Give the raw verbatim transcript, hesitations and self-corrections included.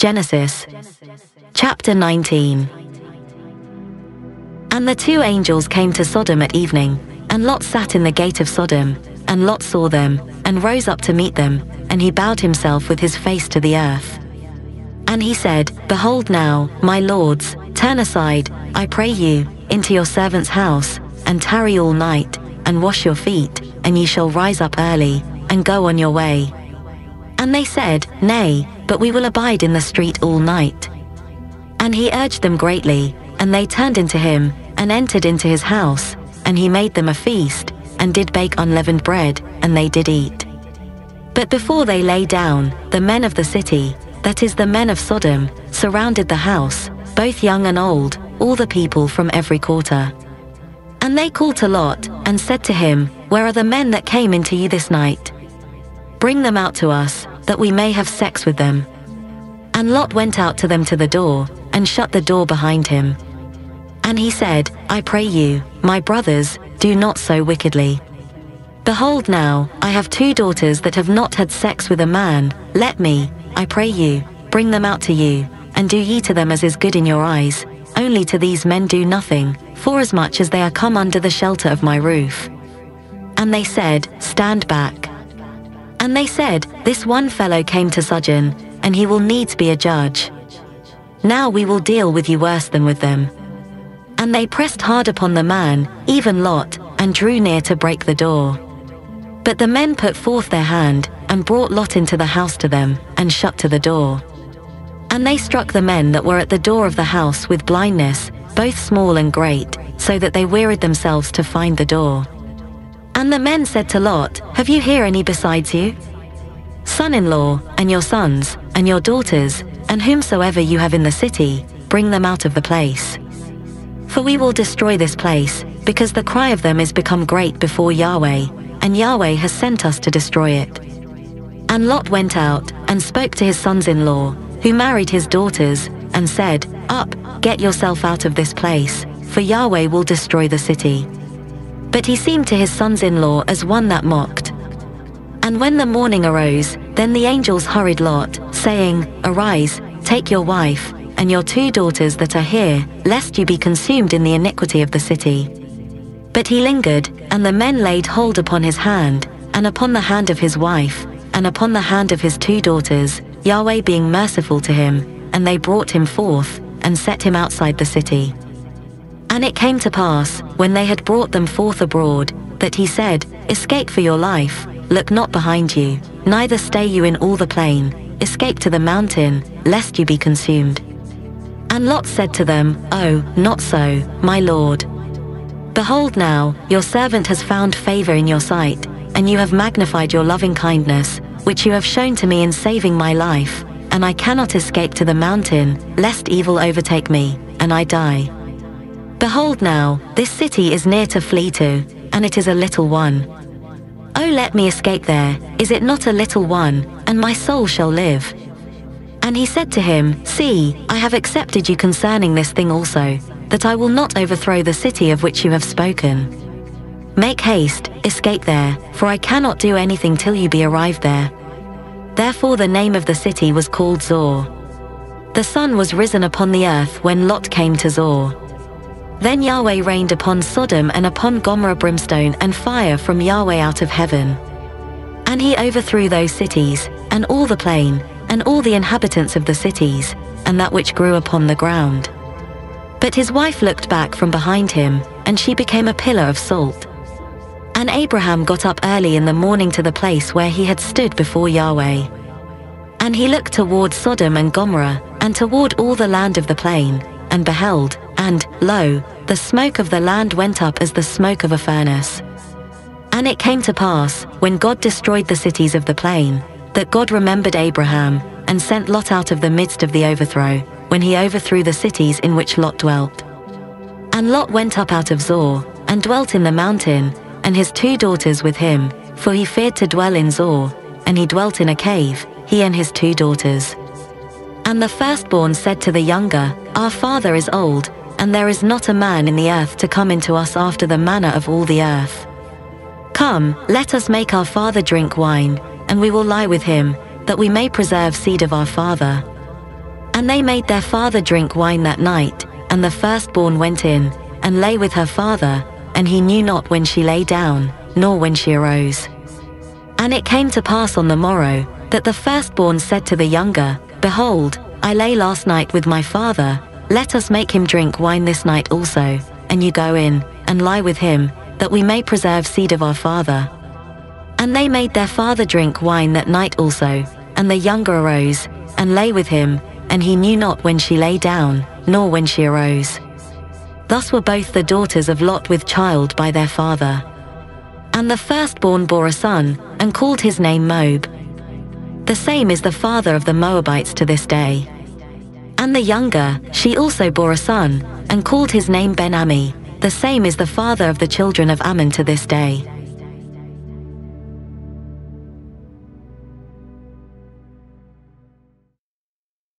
Genesis chapter nineteen. And the two angels came to Sodom at evening, and Lot sat in the gate of Sodom, and Lot saw them, and rose up to meet them, and he bowed himself with his face to the earth. And he said, Behold now, my lords, turn aside, I pray you, into your servant's house, and tarry all night, and wash your feet, and ye shall rise up early, and go on your way. And they said, Nay, but we will abide in the street all night. And he urged them greatly, and they turned into him, and entered into his house, and he made them a feast, and did bake unleavened bread, and they did eat. But before they lay down, the men of the city, that is the men of Sodom, surrounded the house, both young and old, all the people from every quarter. And they called to Lot, and said to him, Where are the men that came into you this night? Bring them out to us, that we may have sex with them. And Lot went out to them to the door, and shut the door behind him. And he said, I pray you, my brothers, do not so wickedly. Behold now, I have two daughters that have not had sex with a man. Let me, I pray you, bring them out to you, and do ye to them as is good in your eyes. Only to these men do nothing, forasmuch as they are come under the shelter of my roof. And they said, Stand back. And they said, This one fellow came to sojourn, and he will needs be a judge. Now we will deal with you worse than with them. And they pressed hard upon the man, even Lot, and drew near to break the door. But the men put forth their hand, and brought Lot into the house to them, and shut to the door. And they struck the men that were at the door of the house with blindness, both small and great, so that they wearied themselves to find the door. And the men said to Lot, Have you here any besides you? Son-in-law, and your sons, and your daughters, and whomsoever you have in the city, bring them out of the place. For we will destroy this place, because the cry of them is become great before Yahweh, and Yahweh has sent us to destroy it. And Lot went out, and spoke to his sons-in-law, who married his daughters, and said, Up, get yourself out of this place, for Yahweh will destroy the city. But he seemed to his sons-in-law as one that mocked. And when the morning arose, then the angels hurried Lot, saying, Arise, take your wife, and your two daughters that are here, lest you be consumed in the iniquity of the city. But he lingered, and the men laid hold upon his hand, and upon the hand of his wife, and upon the hand of his two daughters, Yahweh being merciful to him, and they brought him forth, and set him outside the city. And it came to pass, when they had brought them forth abroad, that he said, Escape for your life, look not behind you, neither stay you in all the plain, escape to the mountain, lest you be consumed. And Lot said to them, Oh, not so, my lord. Behold now, your servant has found favor in your sight, and you have magnified your loving kindness, which you have shown to me in saving my life, and I cannot escape to the mountain, lest evil overtake me, and I die. Behold now, this city is near to flee to, and it is a little one. Oh, let me escape there, is it not a little one, and my soul shall live? And he said to him, See, I have accepted you concerning this thing also, that I will not overthrow the city of which you have spoken. Make haste, escape there, for I cannot do anything till you be arrived there. Therefore the name of the city was called Zoar. The sun was risen upon the earth when Lot came to Zoar. Then Yahweh rained upon Sodom and upon Gomorrah brimstone and fire from Yahweh out of heaven. And he overthrew those cities, and all the plain, and all the inhabitants of the cities, and that which grew upon the ground. But his wife looked back from behind him, and she became a pillar of salt. And Abraham got up early in the morning to the place where he had stood before Yahweh. And he looked toward Sodom and Gomorrah, and toward all the land of the plain, and beheld, and, lo, the smoke of the land went up as the smoke of a furnace. And it came to pass, when God destroyed the cities of the plain, that God remembered Abraham, and sent Lot out of the midst of the overthrow, when he overthrew the cities in which Lot dwelt. And Lot went up out of Zoar, and dwelt in the mountain, and his two daughters with him, for he feared to dwell in Zoar, and he dwelt in a cave, he and his two daughters. And the firstborn said to the younger, Our father is old, and there is not a man in the earth to come into us after the manner of all the earth. Come, let us make our father drink wine, and we will lie with him, that we may preserve seed of our father. And they made their father drink wine that night, and the firstborn went in, and lay with her father, and he knew not when she lay down, nor when she arose. And it came to pass on the morrow, that the firstborn said to the younger, Behold, I lay last night with my father, let us make him drink wine this night also, and you go in, and lie with him, that we may preserve seed of our father. And they made their father drink wine that night also, and the younger arose, and lay with him, and he knew not when she lay down, nor when she arose. Thus were both the daughters of Lot with child by their father. And the firstborn bore a son, and called his name Moab. The same is the father of the Moabites to this day. And the younger, she also bore a son, and called his name Ben-Ammi. The same is the father of the children of Ammon to this day.